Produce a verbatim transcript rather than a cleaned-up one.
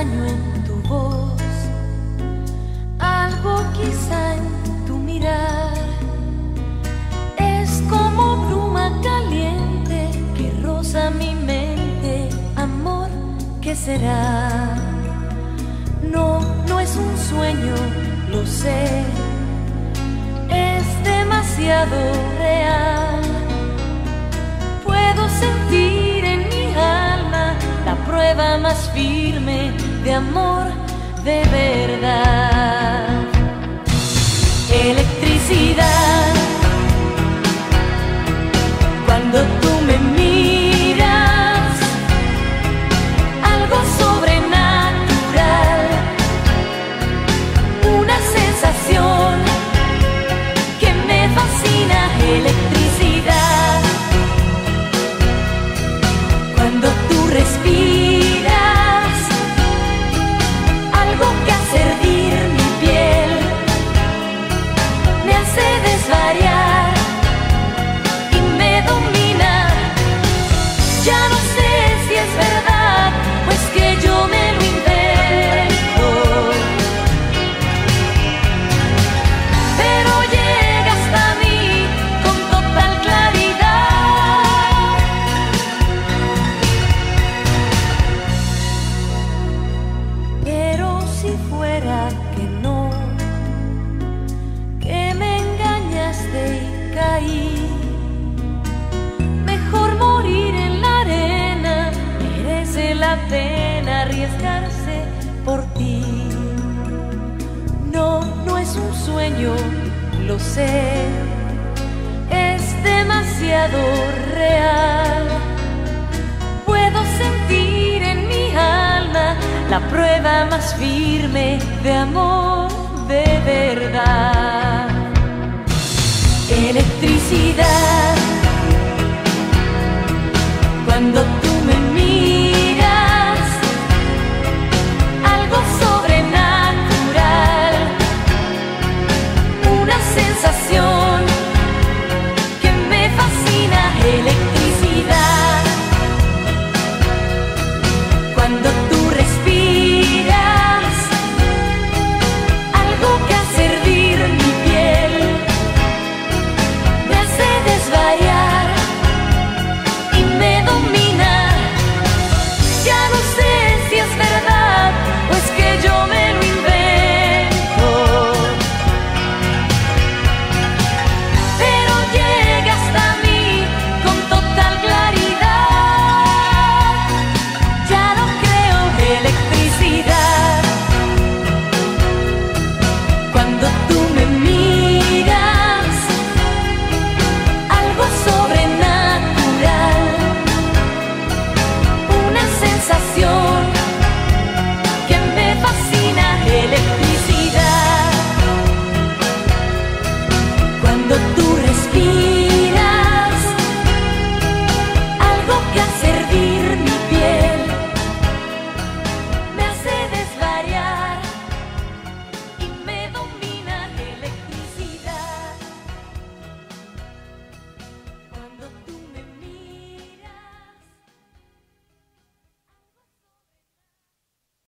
extraño en tu voz, algo quizá en tu mirar. Es como bruma caliente que roza mi mente. Amor, ¿qué será? No, no es un sueño, lo sé, es demasiado real. Puedo sentir en mi alma la prueba más firme de amor de verdad. Electricidad, cuando tú me miras, algo sobrenatural, una sensación que me fascina. Electricidad, cuando tú respiras, algo que hace hervir mi piel, me hace desvariar y me domina. Ya no sé si es verdad o es que yo me lo invento, pero llega hasta mí con total claridad. Pero si fuera que no, que me engañaste y caí, mejor morir en la arena, merece la pena arriesgarse por ti. No, no es un sueño, lo sé, es demasiado real. Puedo sentir en mi alma la prueba más firme de amor de verdad. Electricidad, cuando